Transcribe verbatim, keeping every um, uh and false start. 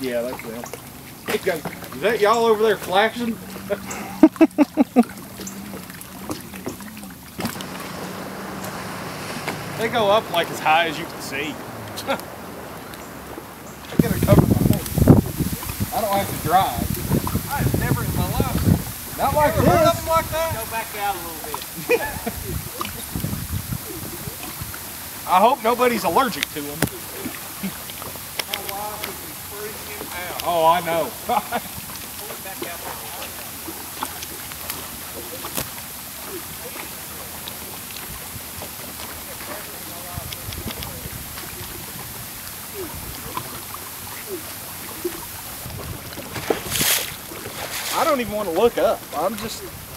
Yeah, that's them. It goes, is that y'all over there flashing? They go up like as high as you can see. I gotta cover my face. I don't have to drive. I've never in my life. Not like this. Heard of them like that? Go back out a little bit. I hope nobody's allergic to them. My wife is freaking out. Oh, I know. I don't even want to look up. I'm just